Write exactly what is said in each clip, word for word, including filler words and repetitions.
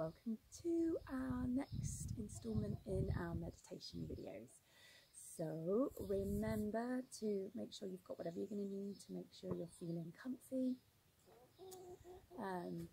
welcome to our next installment in our meditation videos. So remember to make sure you've got whatever you're going to need to make sure you're feeling comfy. Um,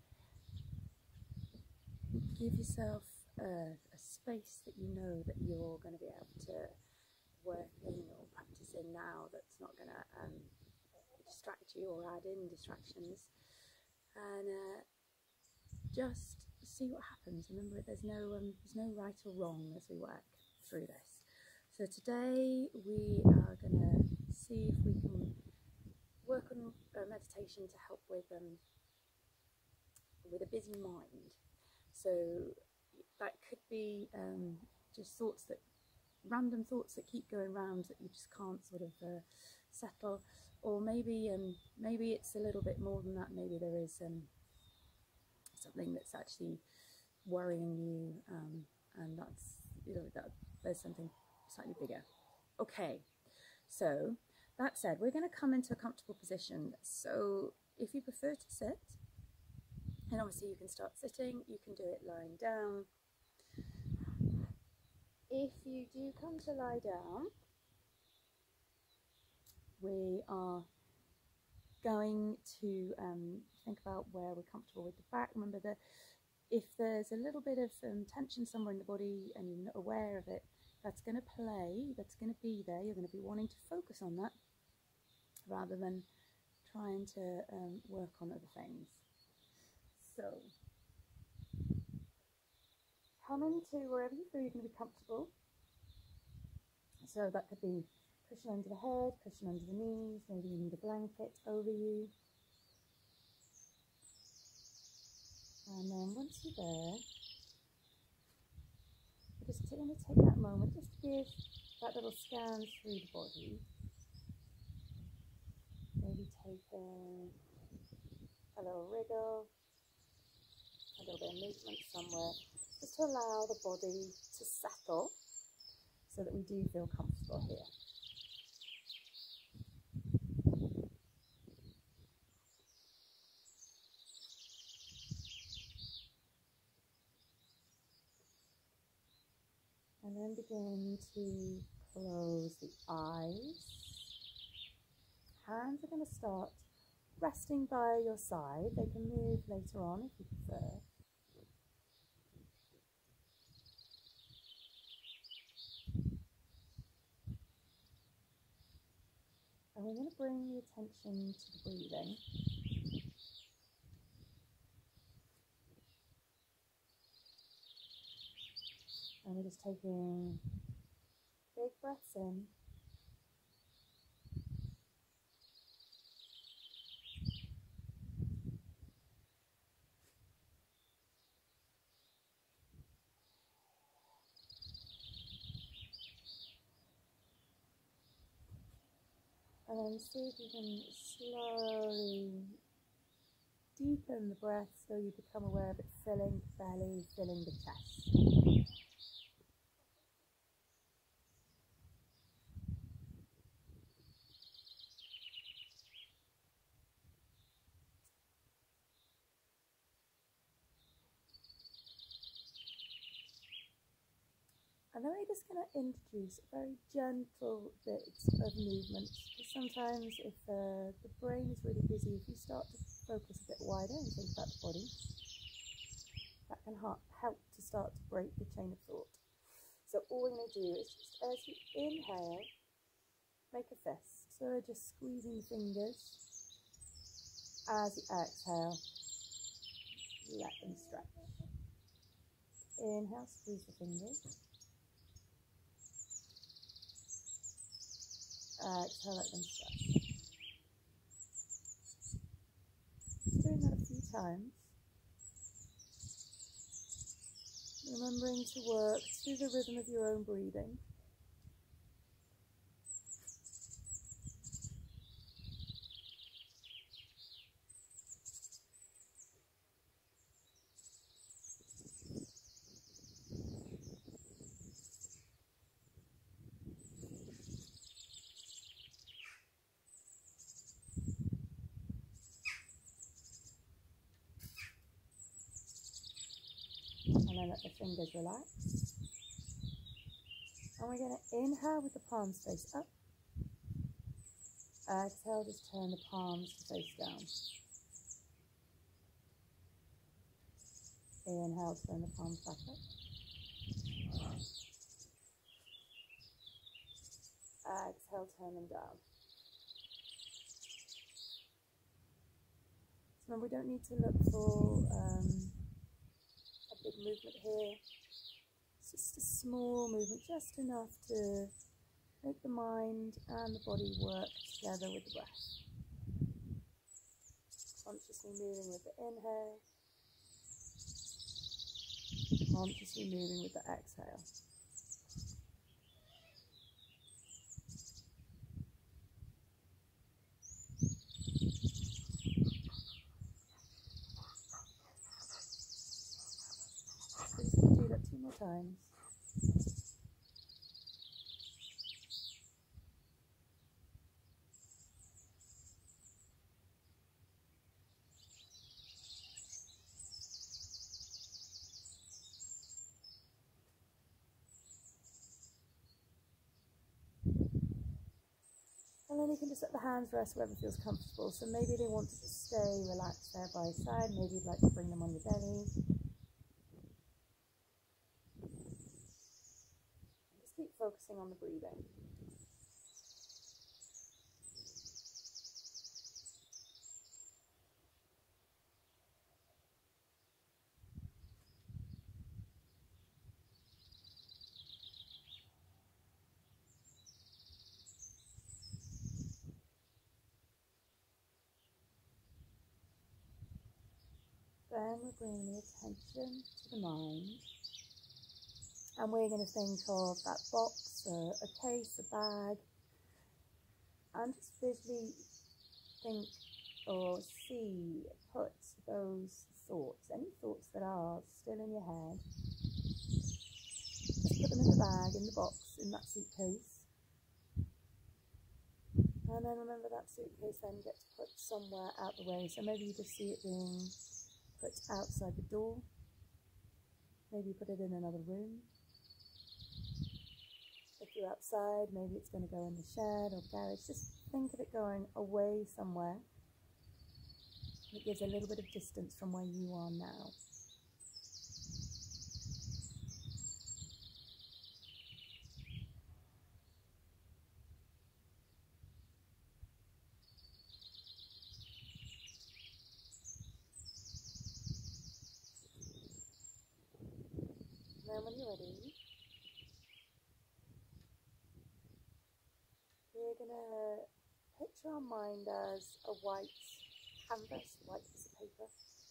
give yourself a, a space that you know that you're going to be able to work in or practice in now that's not going to um, distract you or add in distractions. And uh, just see what happens. Remember, there's no um, there's no right or wrong as we work through this. So today we are going to see if we can work on uh, meditation to help with um, with a busy mind. So that could be um, just thoughts that random thoughts that keep going round that you just can't sort of uh, settle, or maybe um, maybe it's a little bit more than that. Maybe there is um, something that's actually worrying you, um, and that's, you know, that there's something slightly bigger. Okay, so that said, we're going to come into a comfortable position. So if you prefer to sit, and obviously you can start sitting, you can do it lying down. If you do come to lie down, we are going to um, think about where we're comfortable with the back. Remember that if there's a little bit of um, tension somewhere in the body and you're not aware of it, that's going to play, that's going to be there. You're going to be wanting to focus on that rather than trying to um, work on other things. So come into wherever you feel you're going to be comfortable. So that could be cushion under the head, cushion under the knees, maybe you need a blanket over you. And then once you're there, we're just going to take that moment just to give that little scan through the body. Maybe take a, a little wriggle, a little bit of movement somewhere, just to allow the body to settle so that we do feel comfortable here. And then begin to close the eyes. Hands are going to start resting by your side. They can move later on if you prefer. And we're going to bring the attention to the breathing. And we're just taking big breaths in. And then see if you can slowly deepen the breath so you become aware of it filling the belly, filling the chest. And then we're just going to introduce very gentle bits of movement. Sometimes if uh, the brain is really busy, if you start to focus a bit wider and think about the body, that can help to start to break the chain of thought. So all we're going to do is just as you inhale, make a fist. So just squeezing the fingers. As you exhale, let them stretch. Inhale, squeeze the fingers. Exhale, let them stretch. Doing that a few times. Remembering to work to the rhythm of your own breathing. to let the fingers relax. And we're going to inhale with the palms face up. Exhale, just turn the palms to face down. Inhale, turn the palms back up. Exhale, turn them down. So remember, we don't need to look for um, a big movement here. It's just a small movement, just enough to make the mind and the body work together with the breath. Consciously moving with the inhale. Consciously moving with the exhale. So just going to do that two more times. And then you can just let the hands rest wherever feels comfortable. So maybe they want to just stay relaxed there by your side. Maybe you'd like to bring them on your belly. Just keep focusing on the breathing. Then we're bringing the attention to the mind, and we're going to think of that box, a, a case, a bag, and just visually think or see, put those thoughts, any thoughts that are still in your head, just put them in the bag, in the box, in that suitcase. And then remember that suitcase then gets put somewhere out the way, so maybe you just see it being put outside the door, maybe put it in another room. If you're outside, maybe it's going to go in the shed or garage. Just think of it going away somewhere. It gives a little bit of distance from where you are now. And then when you're ready, we're going to picture our mind as a white canvas, white piece of paper.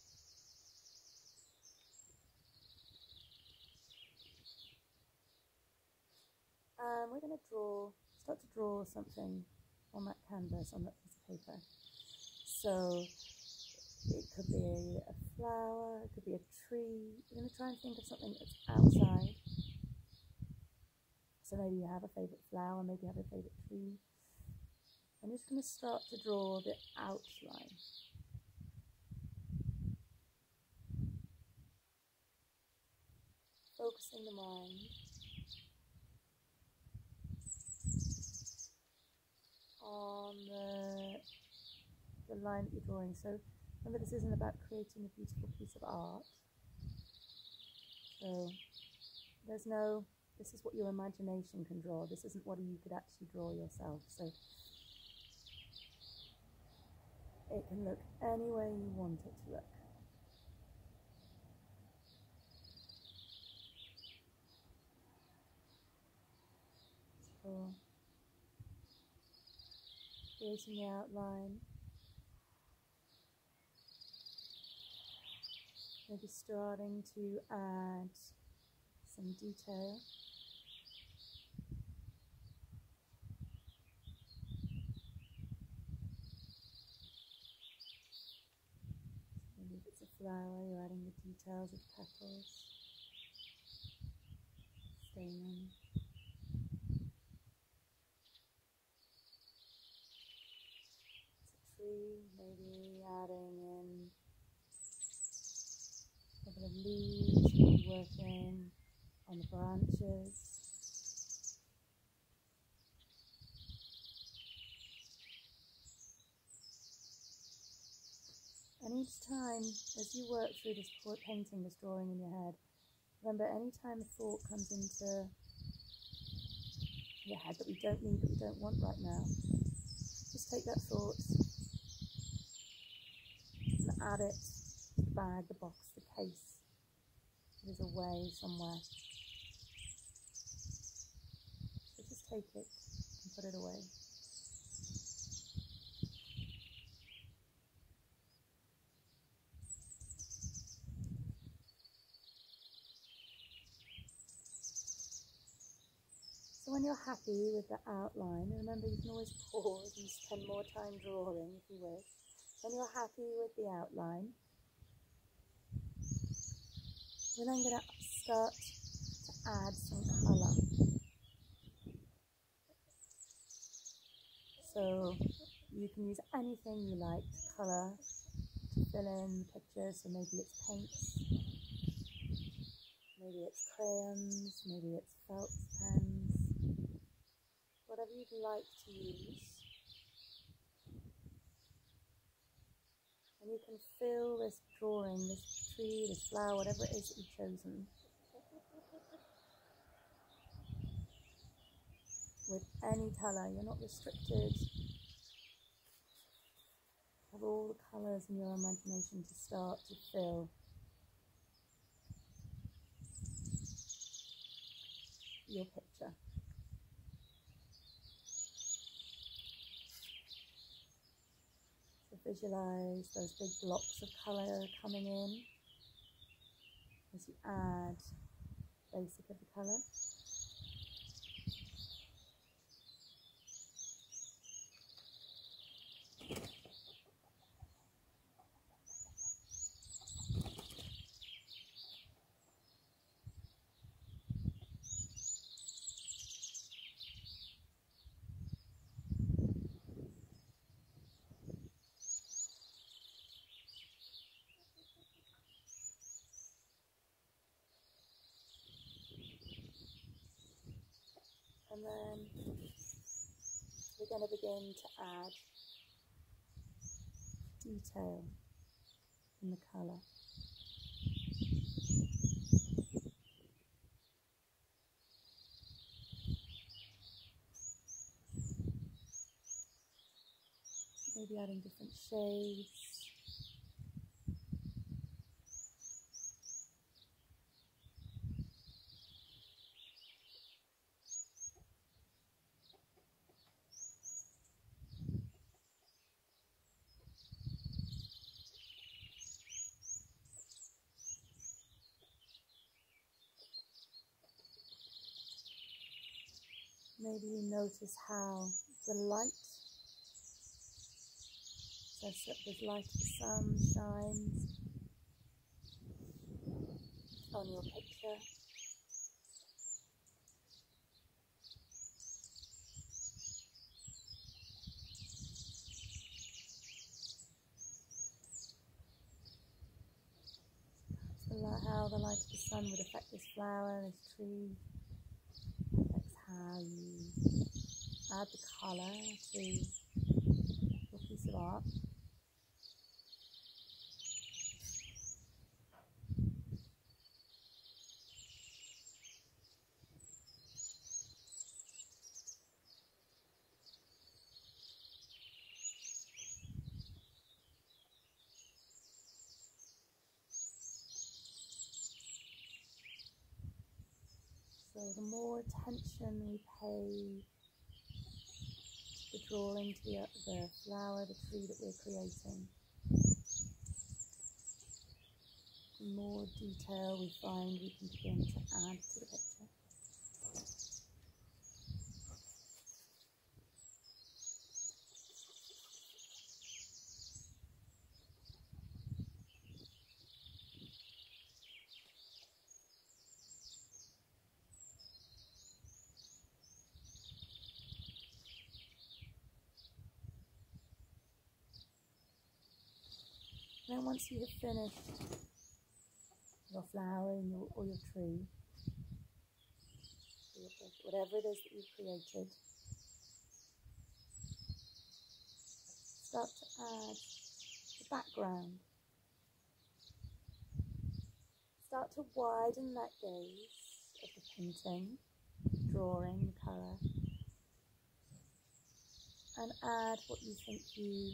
And we're going to draw, start to draw something on that canvas, on that piece of paper. So it could be a flower, it could be a tree. You're going to try and think of something that's outside. So maybe you have a favourite flower, maybe you have a favourite tree. And you're just going to start to draw the outline. Focusing the mind on the, the line that you're drawing. So remember, this isn't about creating a beautiful piece of art. So there's no, this is what your imagination can draw. This isn't what you could actually draw yourself. So it can look any way you want it to look. So creating the outline. Maybe starting to add some detail. Maybe if it's a flower, you're adding the details of petals, stamen. It's a tree, maybe adding in a couple of leaves, be working on the branches. And each time, as you work through this painting, this drawing in your head, remember, any time a thought comes into your head that we don't need, that we don't want right now, just take that thought and add it to the bag, the box, the case. It is away somewhere. So just take it and put it away. So when you're happy with the outline, remember you can always pause and spend more time drawing if you wish. When you're happy with the outline, we're then going to start to add some colour. So you can use anything you like to colour, to fill in the picture. So maybe it's paints, maybe it's crayons, maybe it's felt pens, whatever you'd like to use. And you can fill this drawing, this tree, this flower, whatever it is that you've chosen, with any colour. You're not restricted. Have all the colours in your imagination to start to fill your picture. So visualise those big blocks of colour coming in as you add basic of the colour. And then we're going to begin to add detail in the colour. Maybe adding different shades. Maybe you notice how the light, so the light of the sun shines on your picture. So how the light of the sun would affect this flower, this tree. How you add the colour to your piece of art. So the more attention we pay to the drawing, to the, the flower, the tree that we're creating, the more detail we find we can begin to add to the picture. Then once you have finished your flower in your, or your tree, or your bush, whatever it is that you've created. Start to add the background. Start to widen that gaze of the painting, drawing, the colour, and add what you think you,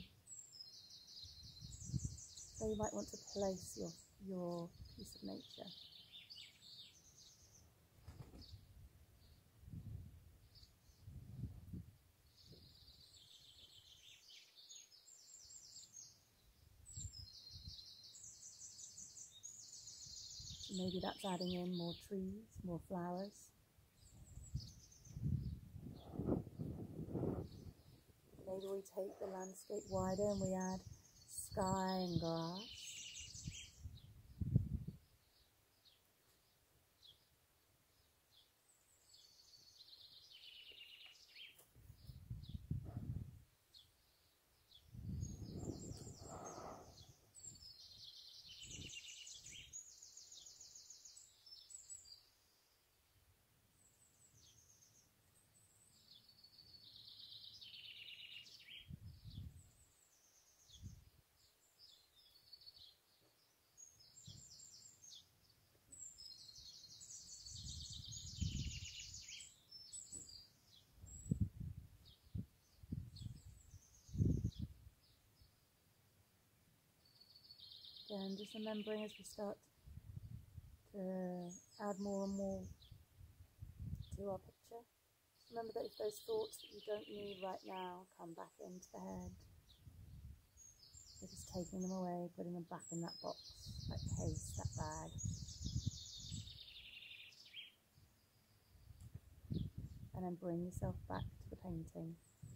where you might want to place your, your piece of nature. Maybe that's adding in more trees, more flowers. Maybe we take the landscape wider and we add sky and grass. Again, just remembering as we start to add more and more to our picture, just remember that if those thoughts that you don't need right now come back into the head, you're just taking them away, putting them back in that box, that case, that bag. And then bring yourself back to the painting.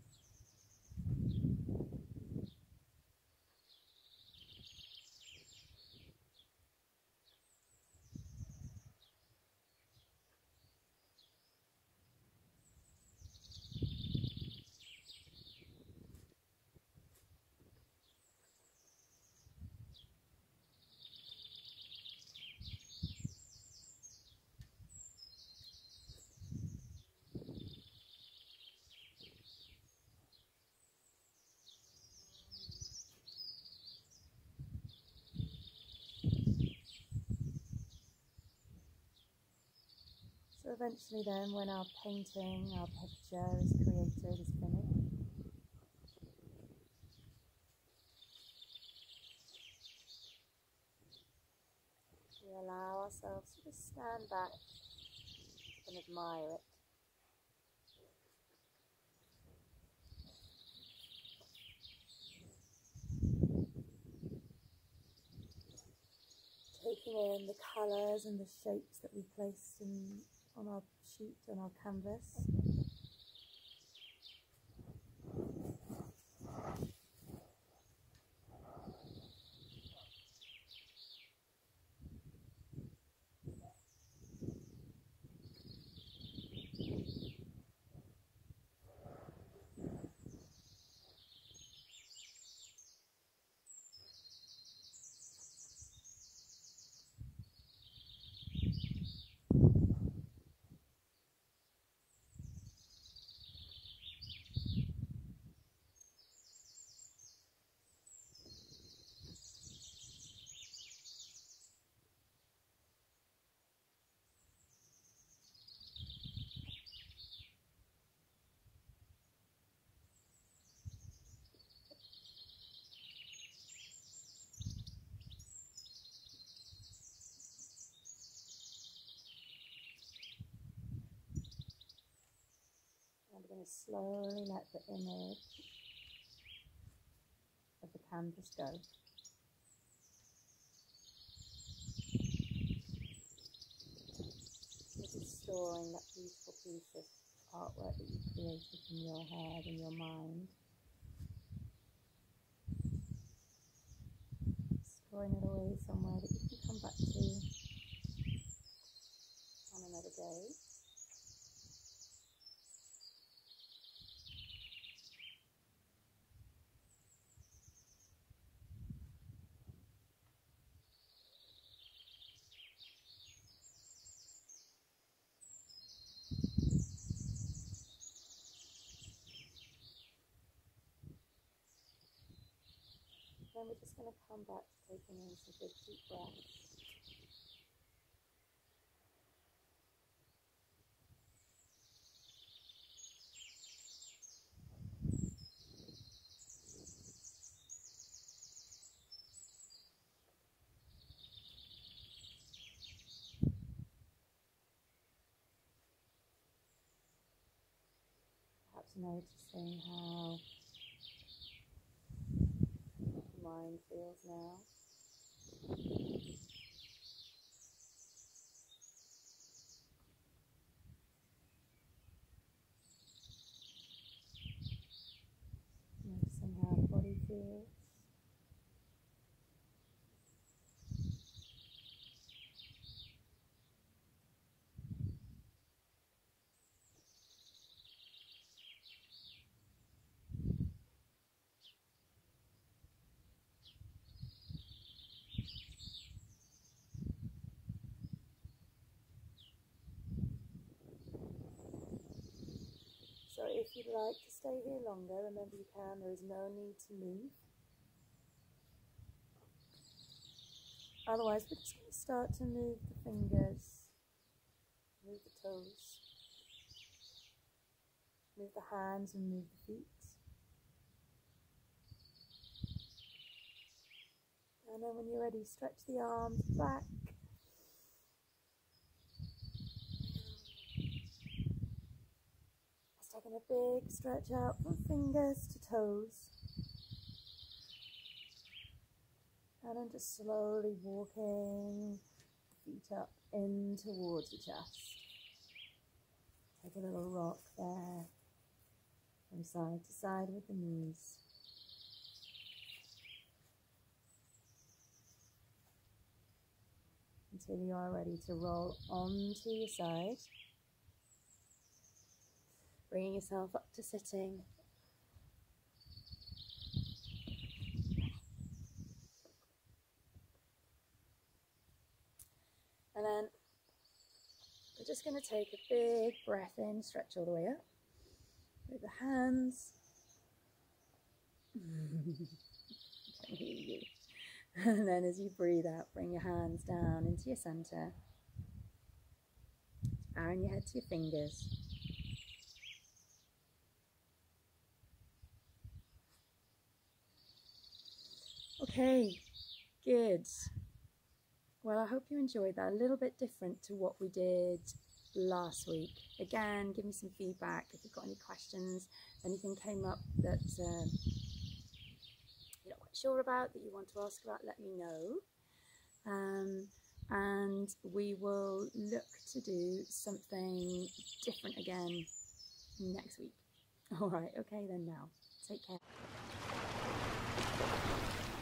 So eventually then, when our painting, our picture is created, is finished, we allow ourselves to just stand back and admire it. Taking in the colours and the shapes that we placed in, on our sheet, on our canvas. I'm going to slowly let the image of the canvas go. This is storing that beautiful piece of artwork that you created in your head and your mind. Storing it away somewhere that you can come back to on another day. Then we're just going to come back to taking in some big deep breaths. Perhaps noticing how the mind feels now. Noticing how the body feels. So if you'd like to stay here longer, remember you can, there is no need to move. Otherwise, we're just going to start to move the fingers, move the toes, move the hands and move the feet. And then when you're ready, stretch the arms back. Let's take a big stretch out from fingers to toes. And then just slowly walking the feet up in towards the chest. Take a little rock there from side to side with the knees. Until you are ready to roll onto your side. Bringing yourself up to sitting. And then we're just going to take a big breath in, stretch all the way up. With the hands. I can hear you. And then as you breathe out, bring your hands down into your center. Bowing your head to your fingers. Okay, good. Well, I hope you enjoyed that. A little bit different to what we did last week. Again, give me some feedback if you've got any questions, if anything came up that um, you're not quite sure about, that you want to ask about, let me know. Um, and we will look to do something different again next week. All right, okay then now. Take care.